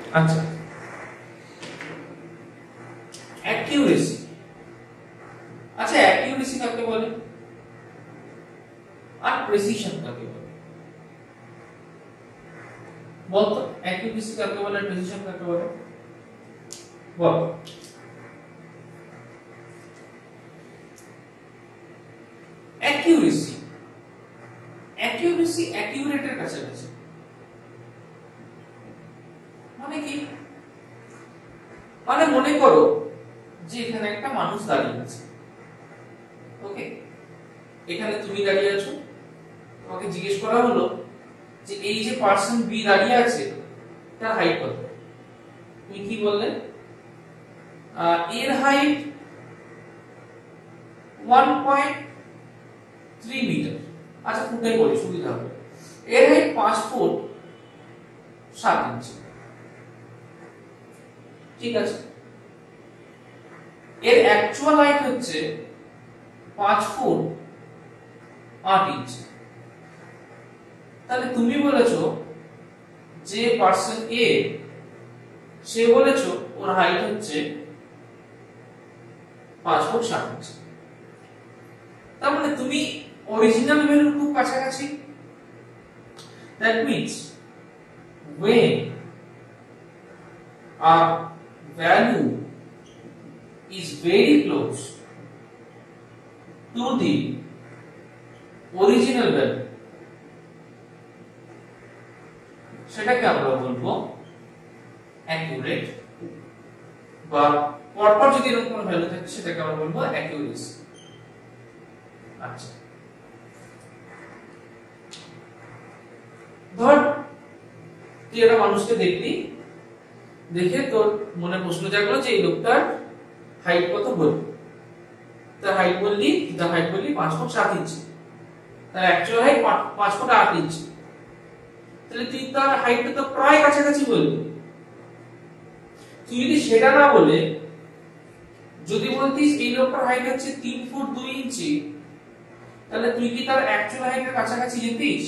আচ্ছা, অ্যাকিউরেসি। আচ্ছা, অ্যাকিউরেসি কাকে বলে আর প্রেসিশন কাকে বলে বলতো? অ্যাকিউরেসি কাকে বলে আর প্রেসিশন কাকে বলে বল? অ্যাকিউরেসি, অ্যাকিউরেসি অ্যাকিউরেটের কাছাকাছি। মানে কি? মানে মনে করো যে এখানে একটা মানুষ দাঁড়িয়ে আছে, ওকে? এখানে তুমি দাঁড়িয়ে আছো, তোমাকে জিজ্ঞেস করা হলো যে এই যে পার্সন বি দাঁড়িয়ে আছে তার হাইট কত? তুমি কি বললে? এর হাইট 1.3 মিটার। আচ্ছা, ফুটে বলি সুবিধা হবে। এর হাইট 5 ফুট 7 ইঞ্চি। ঠিক আছে, এর অ্যাকচুয়াল হাইট হচ্ছে 5 ফুট 8 ইঞ্চি। তাহলে তুমি বলেছো যে পার্সন এ, সে বলেছো ওর হাইট হচ্ছে 5 ফুট 7 ইঞ্চি। তার মানে তুমি অরিজিনাল ভ্যালুর খুব কাছাকাছি। That means when a value is very close to the original value, সেটাকে আমরা বলবো অ্যাকিউরেট, বা পরপর যদি এরকম কোনো ভ্যালু থাকে সেটাকে আমরা বলবো অ্যাকিউরেসি। আচ্ছা, ধর তুই একটা মানুষকে দেখলি, দেখে তোর মনে প্রশ্ন জাগলো যে এই লোকটার হাইট কত বলবি? তার হাইট বললি 5 ফুট 7 ইঞ্চি, তার অ্যাকচুয়াল হাইট 5 ফুট 8 ইঞ্চি। তাহলে তুই তার হাইটটা তো প্রায় কাছাকাছি বলবি। তুই যদি সেটা না বলে যদি বলতিস এই লোকটার হাইট হচ্ছে 3 ফুট 2 ইঞ্চি, তাহলে তুই কি তার অ্যাকচুয়াল হাইটের কাছাকাছি যেতিস?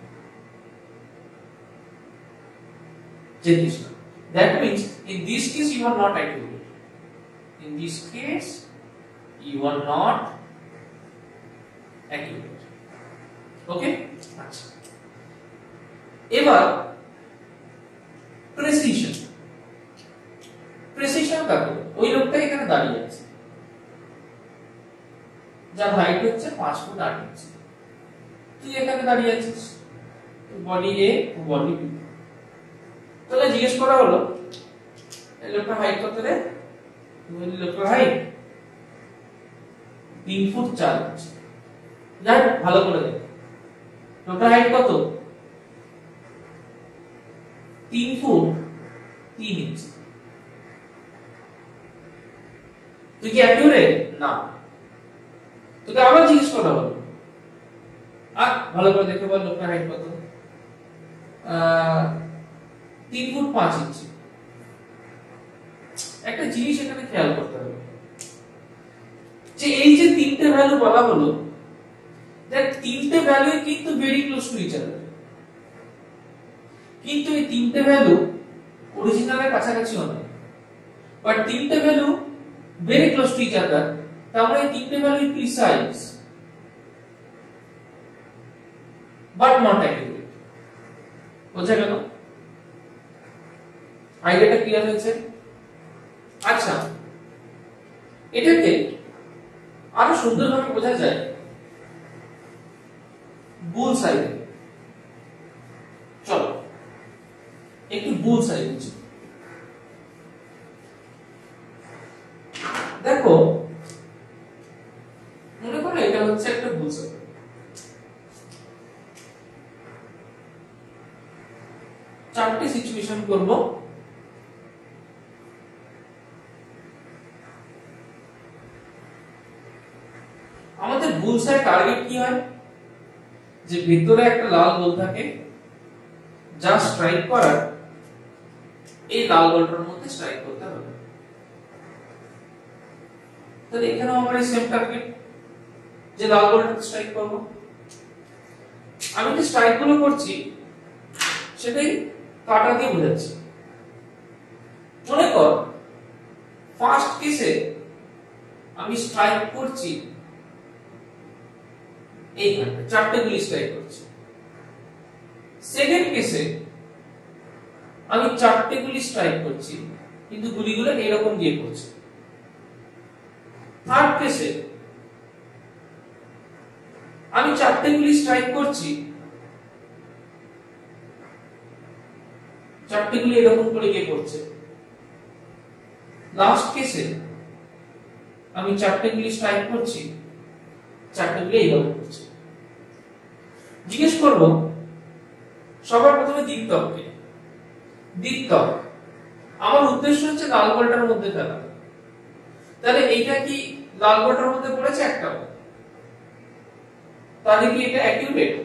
যেতিস না। That means in this case you are not accurate. In this case you are not accurate. Okay? আচ্ছা, এবার প্রেসিশন। প্রেসিশন কাকে বলে? ওই লোকটা এখানে দাঁড়িয়ে আছে, যার হাইট হচ্ছে 5 ফুট 8 ইঞ্চি। তুই এখানে দাঁড়িয়ে আছিস, বডি এ বডি বি। তাহলে জিজ্ঞেস করা হলো এই লোকটার হাইট কত রে? তুমি লোকটার হাইট 3 ফুট 4 ইঞ্চি। যাই ভালো করে দেখ, লোকটার হাইট কত? 3 ফুট 3 ইঞ্চি। তুই কি অ্যাকিউরেট? না। তোকে আবার জিজ্ঞেস করা হলো, আর ভালো করে দেখে বল লোকটার হাইট কত? 3 ফুট 5 ইঞ্চি। একটা জিনিস এখানে খেয়াল করতে হবে যে এই যে তিনটে ভ্যালু বলা হলো, দেখ তিনটে ভ্যালু কিন্তু very close to each other, কিন্তু এই তিনটে ভ্যালু অরিজিনালের কাছাকাছি নয়, বাট তিনটে value very close to each other. তার মানে এই তিনটে value precise but not accurate. বোঝা গেল? আইডিয়াটা ক্লিয়ার হয়েছে? আচ্ছা, এটাকে আরো সুন্দরভাবে বোঝা যায় বুলস-আই। চলো একটু বুলস-আই বুঝি। দেখো, মনে করো এটা হচ্ছে একটা বুলস-আই। চারটি সিচুয়েশন করব। আমাদের বুলস-আই টার্গেট কি হয়? যে ভিতরে একটা লাল বল থাকে, যা স্ট্রাইক করার এই লাল বলটার মধ্যে স্ট্রাইক করতে হবে। তাহলে এখানেও আমার এই সেম টার্গেট, যে লাল বলটাকে স্ট্রাইক করব। আমি যে স্ট্রাইক গুলো করছি সেটাই কাটা দিয়ে বোঝাচ্ছি। কর ফার্স্ট কেসে আমি স্ট্রাইক করছি এইখানে, চারটে গুলি স্ট্রাইক করছি। সেকেন্ড কেসে আমি চারটে গুলি স্ট্রাইক করছি, কিন্তু গুলিগুলো এরকম দিয়ে পড়ছে। থার্ড কেসে আমি চারটে গুলি স্ট্রাইক করছি, চারটে গুলি এরকম করে গিয়ে পড়ছে। লাস্ট কেসে আমি চারটে গুলি স্ট্রাইক করছি, চারটে গুলি এইভাবে পড়ছে। জিজ্ঞেস করব সবার প্রথমে দ্বিত্বককে। দ্বিত্বক আমার উদ্দেশ্য হচ্ছে লাল বলটার মধ্যে ফেলা। তাহলে এইটা কি লাল বলটার মধ্যে পড়েছে একটা? তাহলে কি এটা অ্যাকিউরেট?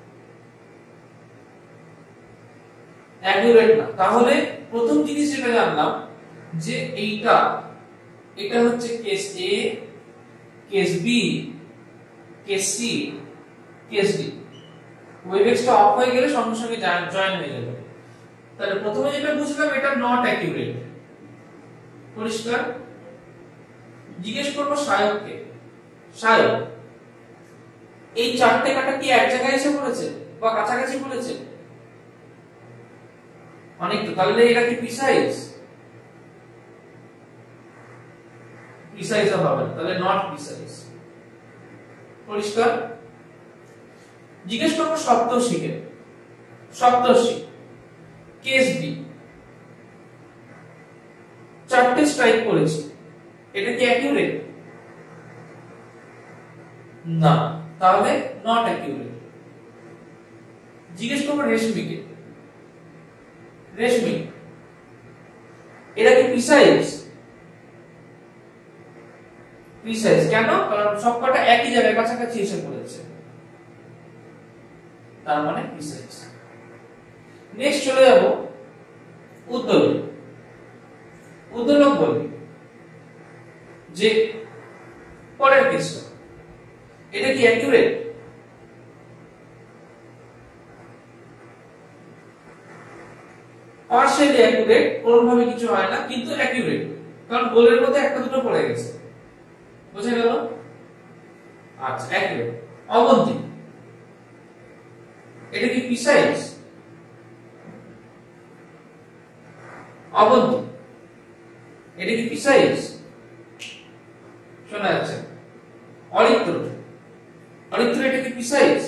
অ্যাকিউরেট না। তাহলে প্রথম জিনিস যেটা জানলাম যে এটা হচ্ছে case A, case B, case C, case D. ওয়েভেক্সটা অফ হয়ে গেলে সঙ্গে সঙ্গে জয়েন হয়ে যাবে। তাহলে প্রথমে যেটা বুঝলাম এটা নট অ্যাকিউরেট। পরিষ্কার? জিজ্ঞেস করব সায়ককে। সায়ক এই চারটে কাটা কি এক জায়গায় এসে পড়েছে বা কাছাকাছি পড়েছে? অনেক তো। তাহলে এটা কি প্রিসাইজ? প্রিসাইজ হবে না, তাহলে নট প্রিসাইজ। পরিষ্কার? জিজ্ঞেস করব সপ্তর্ষিকে। সপ্তর্ষি কেস বি, চারটে স্ট্রাইক করেছি, এটা কি অ্যাকিউরেট? না, তাহলে নট অ্যাকিউরেট। জিজ্ঞেস করব রেশমিকে। রেশমি এটা কি প্রিসাইজ? প্রিসাইজ। কেন? কারণ সবকটা একই জায়গায় কাছাকাছি এসে পড়েছে, তার মানে প্রিসাইজ। নেক্সট চলে যাব উদ্দোলক। উদ্দোলক বলি যে পরের কেসটা, এটা কি অ্যাকিউরেট? পার্শিয়ালি অ্যাকিউরেট, কোনভাবে কিছু হয় না, কিন্তু অ্যাকিউরেট, কারণ গোলের মধ্যে একটা দুটো পড়ে গেছে। বুঝে গেল? আচ্ছা, অ্যাকিউরেট। অবন্তি এটা কি প্রিসাইজ? অবন্তি এটা কি প্রিসাইজ? শোনা যাচ্ছে? অরিত্র, অরিত্র এটা কি প্রিসাইজ?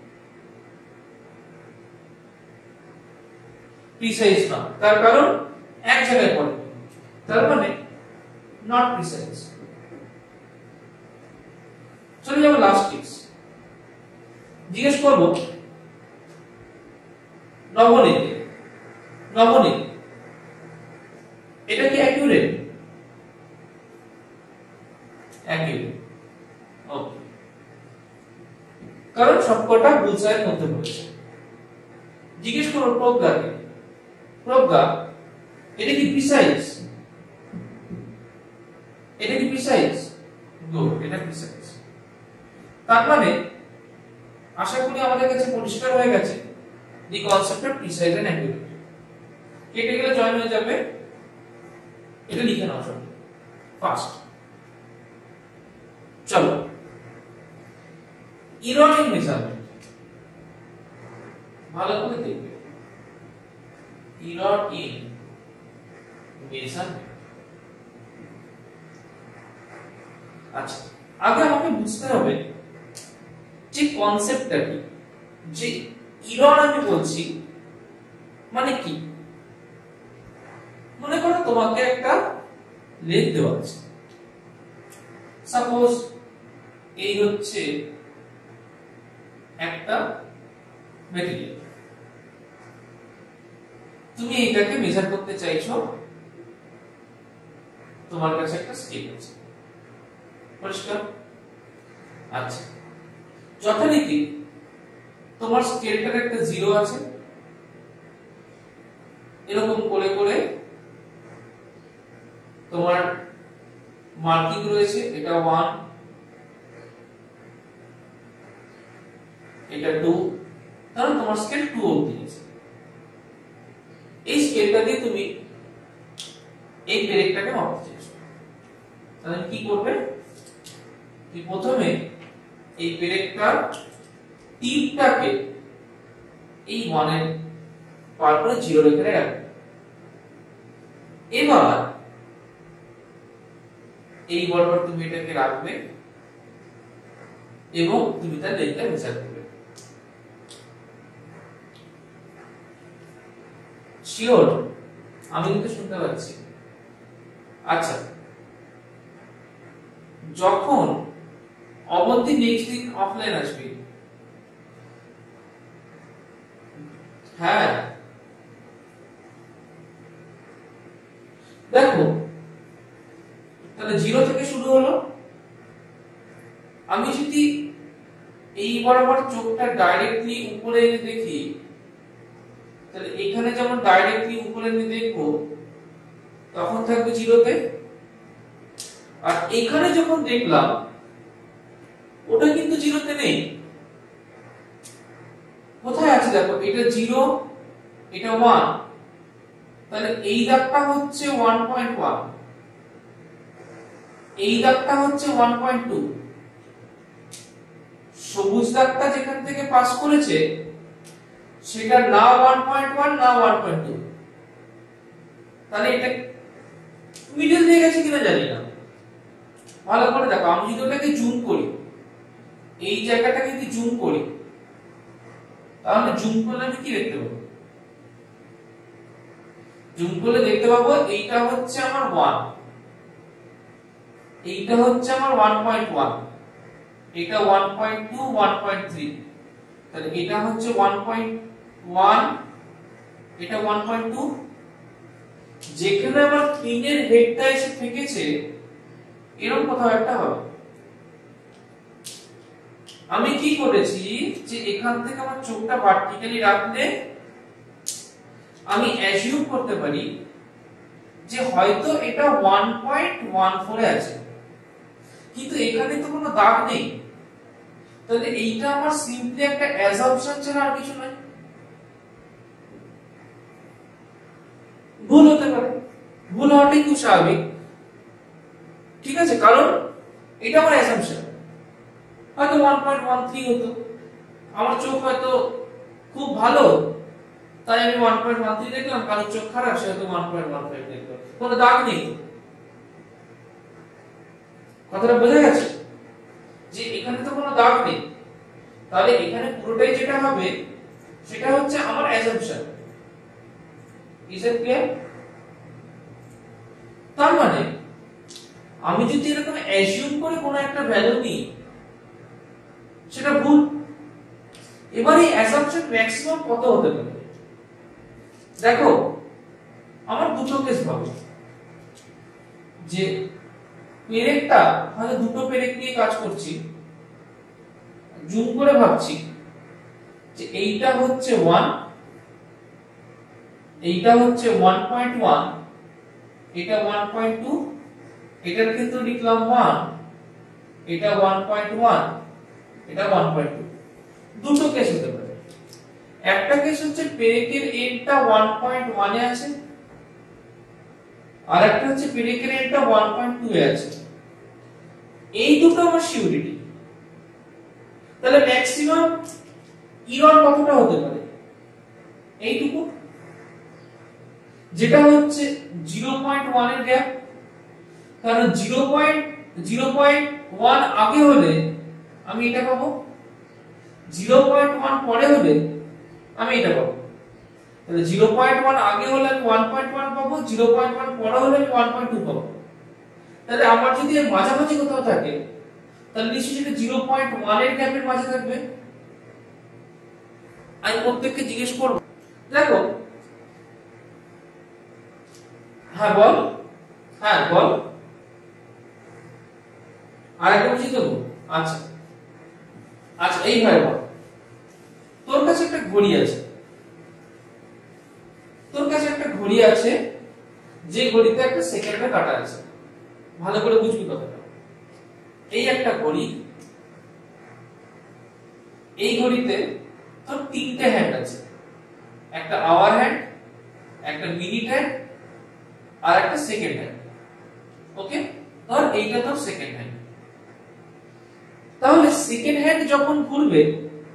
প্রিসাইজ না, তার কারণ এক জায়গায় পড়ে, তার মানে নট প্রিসাইজ। চলে যাব লাস্ট কেস। জিজ্ঞেস করব নবনীত। নবনীত এটা কি অ্যাকিউরেট? অ্যাকিউরেট। ওকে, কারণ সবকটা বুলসআইয়ের মধ্যে পড়েছে। জিজ্ঞেস করব প্রজ্ঞাকে। প্রজ্ঞা এটা কি প্রিসাইজ? এটা কি প্রিসাইজ? গুড, এটা প্রিসাইজ। তার মানে আশা করি আমাদের কাছে পরিষ্কার হয়ে গেছে the concept of precise and accurate. কেটে গেলে জয়েন হয়ে যাবে, এটা লিখে নাও সব ফার্স্ট। চলো, এরর ইন মেজারমেন্ট ভালো করে দেখবে। Error in measurement. আচ্ছা, আগে আমাকে বুঝতে হবে যে কনসেপ্টটা কি, যে এরর আমি বলছি মানে কি। মনে করো তোমাকে একটা লেন্থ দেওয়া আছে, সাপোজ এই হচ্ছে একটা ম্যাটেরিয়াল, তুমি এটাকে মেজার করতে চাইছো, তোমার কাছে একটা স্কেল আছে। পরিষ্কার? আচ্ছা, যথারীতি তোমার স্কেলটার একটা জিরো আছে, এরকম করে করে তোমার মার্কিং রয়েছে, এটা 1, এটা 2, তাহলে তোমার স্কেল 2 অবধি আছে। এই স্কেলটা দিয়ে তুমি এই পেরেকটাকে মাপতে চাইছো, তাহলে কি করবে, কি প্রথমে এই পেরেকটার টিপটাকে এই 1 এর পার করে 0 রেখে রাখবে। এবার এই বরাবর তুমি এটাকে রাখবে এবং তুমি তার লেন্থটা মেজার করবে। শিওর? আমি কিন্তু শুনতে পাচ্ছি। আচ্ছা, যখন অবধি নেক্সট দিন অফলাইন আসবে, হ্যাঁ দেখো, তাহলে 0 থেকে শুরু হলো। আমি যদি এই বরাবর চোখটা ডাইরেক্টলি উপরে এনে দেখি, তাহলে এখানে যেমন ডাইরেক্টলি উপরে এনে দেখবো তখন থাকবে 0 তে, আর এখানে যখন দেখলাম ওটা কিন্তু 0 তে নেই। কোথায় আছে দেখো, এটা 0, এটা 1, তাহলে এই দাগটা হচ্ছে 1.1, এই দাগটা হচ্ছে 1.2, সবুজ দাগটা যেখান থেকে পাস করেছে সেটা না 1.1 না 1.2, তাহলে এটা মিডল দিয়ে গেছে কিনা জানি না। ভালো করে দেখো, আমি যদি ওটাকে জুম করি, এই জায়গাটাকে যদি জুম করি, তাহলে জুম করলে আমি কি দেখতে পাবো, জুম করলে দেখতে পাবো এইটা হচ্ছে আমার 1, এইটা হচ্ছে আমার 1.1, এটা 1.2, 1.3, তাহলে এটা হচ্ছে 1.1, এটা 1.2। যেখানে আমার পিনের হেডটা এসে ঠেকেছে এরকম কোথাও একটা হবে। আমি কি করেছি, যে এখান থেকে আমার চোখটা ভার্টিক্যালি রাখলে আমি অ্যাজিউম করতে পারি যে হয়তো এটা 1.14 এ আছে, কিন্তু এখানে তো কোনো দাগ নেই, তাহলে এইটা আমার সিম্পলি একটা অ্যাজাম্পশন ছাড়া আর কিছু নয়। ভুল হতে পারে, ভুল হওয়াটাই খুব স্বাভাবিক, ঠিক আছে, কারণ এটা আমার অ্যাজাম্পশন। হয়তো 1.13 হতো, আমার চোখ হয়তো খুব ভালো তাই আমি 1.13 দেখলাম, কারোর চোখ খারাপ সে হয়তো 1.15 দেখলো, কোনো দাগ নেই। কথাটা বোঝা গেছে যে এখানে তো কোনো দাগ নেই, তাহলে এখানে পুরোটাই যেটা হবে সেটা হচ্ছে আমার অ্যাজাম্পশন। Is it clear? তার মানে আমি যদি এরকম অ্যাজিউম করে কোনো একটা ভ্যালু নিই সেটা ভুল। এবার এই অ্যাজাম্পশন ম্যাক্সিমাম কত হতে পারে? দেখো, আমার দুটো কেস ভাবো, যে পেরেকটা হয়তো দুটো পেরেক নিয়ে কাজ করছি, জুম করে ভাবছি যে এইটা হচ্ছে 1, এইটা হচ্ছে 1.1, এটা 1.2, এটার ক্ষেত্রে লিখলাম 1, এটা 1.1, এটা 1.2। দুটো কেস হতে পারে। একটা কেস হচ্ছে পেরেকের এন্ডটা 1.1 এ আছে, আর একটা হচ্ছে পেরেকের এন্ডটা 1.2 এ আছে। এই দুটো আমার সিউরিটি। তাহলে ম্যাক্সিমাম ইরর কতটা হতে পারে? এইটুকু, যেটা হচ্ছে 0.1 এর গ্যাপ, কারণ 0.1 আগে হলে আমি এটা পাবো, 0.1 পরে হলে আমি এটা পাবো। তাহলে 0.1 আগে হলে আমি 1.1 পাবো, 0.1 পরে হলে আমি 1.2 পাবো। তাহলে আমার যদি এর মাঝামাঝি কোথাও থাকে তাহলে নিশ্চয়ই সেটা 0.1 এর গ্যাপের মাঝে থাকবে। আমি প্রত্যেককে জিজ্ঞেস করব, দেখো, হ্যাঁ বল, হ্যাঁ বল, আর একটা বুঝিয়ে দেবো। আচ্ছা আচ্ছা, এইভাবে বল, তোর কাছে একটা ঘড়ি আছে, তোর কাছে একটা ঘড়ি আছে, যে ঘড়িতে একটা সেকেন্ডে কাটা আছে। ভালো করে বুঝবি কথাটা। এই একটা ঘড়ি, এই ঘড়িতে তোর তিনটে হ্যান্ড আছে, একটা আওয়ার হ্যান্ড, একটা মিনিট হ্যান্ড, আর একটা সেকেন্ড হ্যান্ড। ওকে, ধর এইটা তো সেকেন্ড হ্যান্ড। তাহলে সেকেন্ড হ্যান্ড যখন ঘুরবে,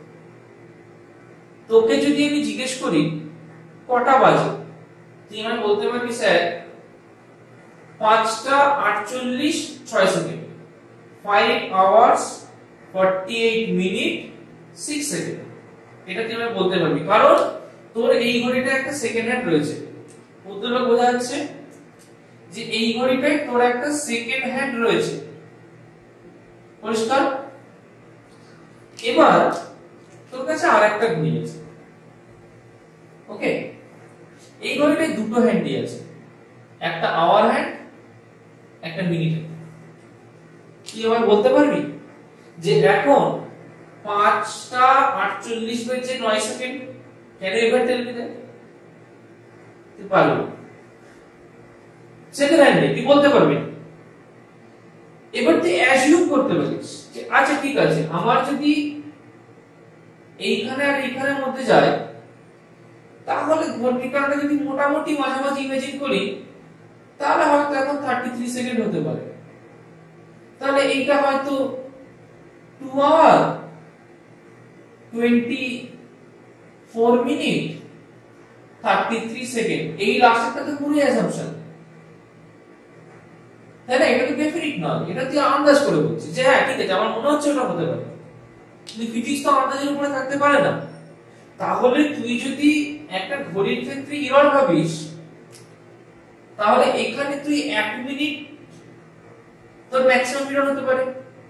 তোকে যদি আমি জিজ্ঞেস করি কটা বাজে, তুই আমায় বলতে পারবি স্যার 5:48:06 5 hours 48 minutes 6 seconds। এটা তুই আমায় বলতে পারবি, কারণ তোর এই ঘড়িটা একটা সেকেন্ড হ্যান্ড রয়েছে। উত্তরটা বোঝা যাচ্ছে যে এই ঘড়িটায় তোর একটা সেকেন্ড হ্যান্ড রয়েছে। পরিষ্কার? এবার তোর কাছে আরেকটা ঘড়ি আছে। ওকে, এই ঘড়িটায় দুটো হ্যান্ডই আছে, একটা আওয়ার হ্যান্ড, একটা মিনিট হ্যান্ড। তুই আবার বলতে পারবি যে এখন 5:48:09। Can you ever tell me that? তুই পারবি? সেকেন্ড হ্যান্ড তুই বলতে পারবি। এবার তুই অ্যাজিউম করতে পারিস যে আচ্ছা ঠিক আছে, আমার যদি এইখানে আর এইখানের মধ্যে যায়, তাহলে ঘড়ির কাঁটাটা যদি মোটামুটি মাঝামাঝি ইমেজিন করি, তাহলে হয়তো এখন 33 সেকেন্ড হতে পারে। তাহলে এইটা হয়তো 2 hour 24 minute 33 সেকেন্ড। এই লাস্টেরটা তো পুরো অ্যাসাম্পশন, তাই না? এটা তো ডেফিনিট নয়, এটা তুই আন্দাজ করে বলছিস যে হ্যাঁ ঠিক আছে আমার মনে হচ্ছে ওটা হতে পারে। কিন্তু ফিজিক্স তো আন্দাজের উপরে থাকতে পারে না। তাহলে তুই যদি একটা ঘড়ির ক্ষেত্রে এরর ভাবিস, তাহলে এখানে তুই 1 মিনিট তোর ম্যাক্সিমাম এরর হতে পারে।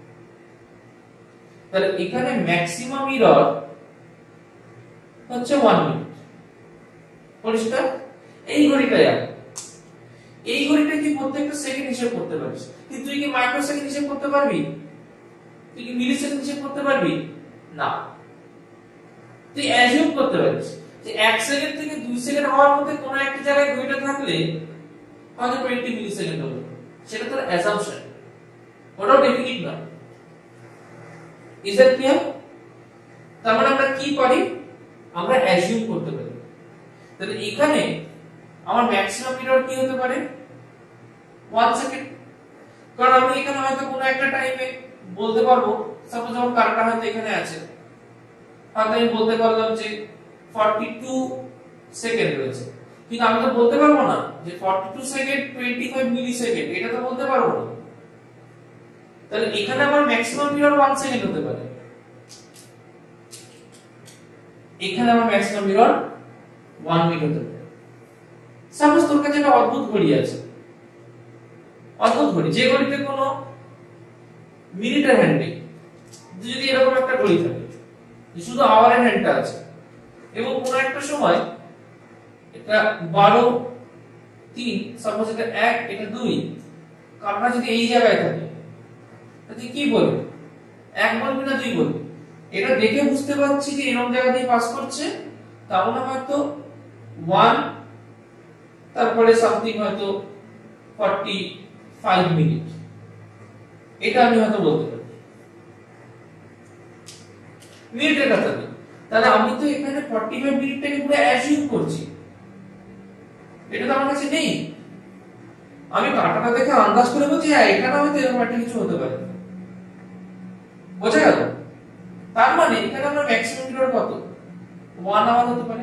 তাহলে এখানে ম্যাক্সিমাম এরর হচ্ছে 1 মিনিট। পরিষ্কার? এই ঘড়িটা এই ঘড়িটা তুই প্রত্যেকটা সেকেন্ড হিসাব করতে পারিস, কিন্তু তুই কি মাইক্রো সেকেন্ড হিসাব করতে পারবি? তুই কি মিলি সেকেন্ড হিসাব করতে পারবি? না। তুই অ্যাজিউম করতে পারিস যে 1 সেকেন্ড থেকে 2 সেকেন্ড হওয়ার মধ্যে কোন একটা জায়গায় ঘড়িটা থাকলে হয়তো 20 মিলি সেকেন্ড হবে। সেটা তোর অ্যাসাম্পশন, ওটাও ডেফিনিট না। Is that clear? তার মানে আমরা কি পারি? আমরা অ্যাজিউম করতে পারি। তাহলে এখানে আমার ম্যাক্সিমাম এরর কি হতে পারে? 1 সেকেন্ড। কারণ আমি এখানে হয়তো কোনো একটা টাইমে বলতে পারবো, সাপোজ আমার কারটা হয়তো এখানে আছে, হয়তো আমি বলতে পারলাম যে 42 সেকেন্ড রয়েছে, কিন্তু আমি তো বলতে পারবো না যে 42 সেকেন্ড 25 মিলি সেকেন্ড, এটা তো বলতে পারবো না। তাহলে এখানে আমার ম্যাক্সিমাম এরর 1 সেকেন্ড হতে পারে, এখানে আমার ম্যাক্সিমাম এরর 1 মিনিট হতে পারে। সাপোজ তোর কাছে একটা অদ্ভুত ঘড়ি আছে, অদ্ভুত ঘড়ি, যে ঘড়িতে কোনো মিনিটের হ্যান্ড নেই। যদি এরকম একটা ঘড়ি থাকে শুধু আওয়ারের হ্যান্ডটা আছে, এবং কোন একটা সময় এটা 12:03, সাপোজ এটা 1, এটা 2, কারণটা যদি এই জায়গায় থাকে, তুই কি বলবি? 1 বলবি না 2 বলবি? এটা দেখে বুঝতে পারছি যে এরকম জায়গা দিয়ে পাস করছে, তাহলে হয়তো 1, তারপরে সামথিং হয়তো 45 মিনিট, এটা আমি হয়তো বলতে পারি মিনিটের কথা নেই। তাহলে আমি তো এখানে 45 মিনিটটাকে পুরো অ্যাজিউম করছি, এটা তো আমার কাছে নেই। আমি কাঁটাটা দেখে আন্দাজ করে বলছি হ্যাঁ এখানে হয়তো এরকম একটা কিছু হতে পারে। বোঝা গেল? তার মানে এখানে আমরা ম্যাক্সিমাম এরর কত? 1 আওয়ার হতে পারে।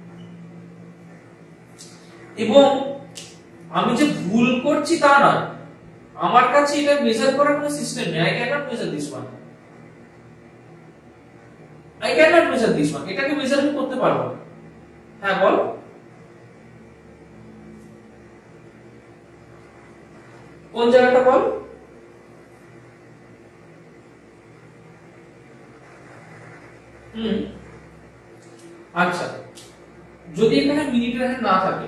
এবং আমি যে ভুল করছি তা নয়, আমার কাছে এটা মেজার করার কোনো সিস্টেম নেই। I cannot measure this one, I cannot measure this one, এটাকে মেজার আমি করতে পারবো না। হ্যাঁ বল, কোন জায়গাটা বল? আচ্ছা, যদি এখানে মিনিটের হ্যান্ড না থাকে,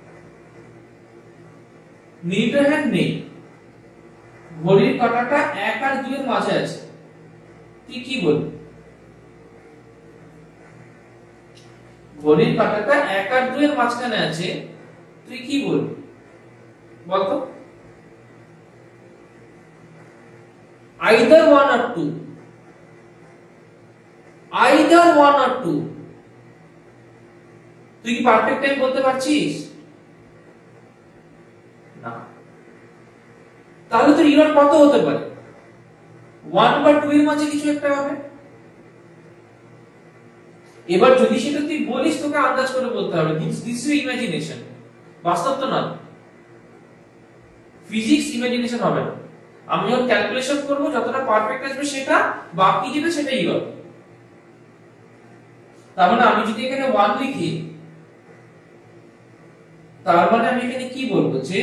মিনিটের হ্যান্ড নেই, ঘড়ির কাঁটাটা 1 আর 2 এর মাঝে আছে, তুই কি বলবি? ঘড়ির কাঁটাটা 1 আর 2 এর মাঝখানে আছে, তুই কি বলবি বলতো? either 1 or 2, either 1 or 2, তুই কি পারফেক্ট টাইম বলতে পারছিস? না। তাহলে তো এরর কত হতে পারে? 1 বা 2 এর মাঝে কিছু একটা হবে। এবার যদি সেটা তুই বলিস, তোকে আন্দাজ করে বলতে হবে, দিস ইজ ইমাজিনেশন, বাস্তব তো না। ফিজিক্স ইমাজিনেশন হবে না। আমি যখন ক্যালকুলেশন করব যতটা পারফেক্ট আসবে সেটা, বাকি যেটা সেটাই হবে। তার মানে আমি যদি এখানে 1 লিখি, তার মানে আমি এখানে কি বলবো যে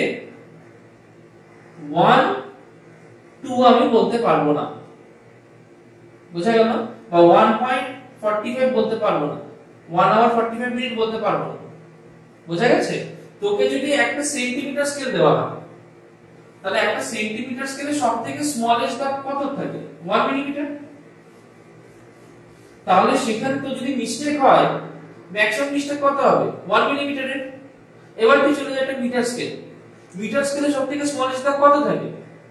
1 2 আমি বলতে পারবো না, বুঝা গেল? বা 1.45 বলতে পারবো না, 1 আওয়ার 45 মিনিট বলতে পারবো না, বুঝা গেছে? তোকে যদি একটা সেন্টিমিটার স্কেল দেওয়া হয়, তাহলে একটা সেন্টিমিটার স্কেলে সবথেকে স্মলেস্ট ধাপ কত থাকে? 1 মিলিমিটার। তাহলে সেখানে তো যদি মিস্টেক হয়, ম্যাক্সিমাম মিস্টেক কত হবে? 1 মিলিমিটারের। এবার তুই চলে যা একটা মিটার স্কেল, মিটার স্কেলে সবথেকে স্মলেস্ট ধাপ কত থাকে?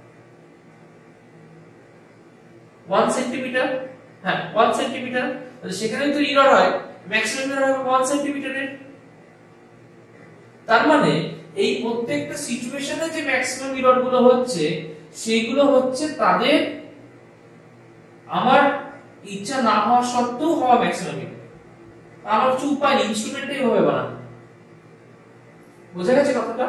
1 সেন্টিমিটার। হ্যাঁ, 1 সেন্টিমিটার। তাহলে সেখানে তো এরর হয়, ম্যাক্সিমাম এরর হবে 1 সেন্টিমিটারের। তার মানে এই প্রত্যেকটা সিচুয়েশনে যে ম্যাক্সিমাম এরর গুলো হচ্ছে, সেগুলো হচ্ছে তাদের আমার ইচ্ছা না হওয়া সত্ত্বেও হওয়া ম্যাক্সিমাম এরর। আমার কিছু উপায় নেই, ইনস্ট্রুমেন্টটাই হবে বানানো। বুঝা গেছে কথাটা?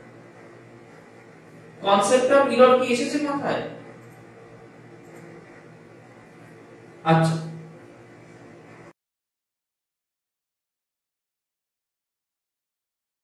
কনসেপ্ট অফ এরর কি এসেছে মাথায়? আচ্ছা।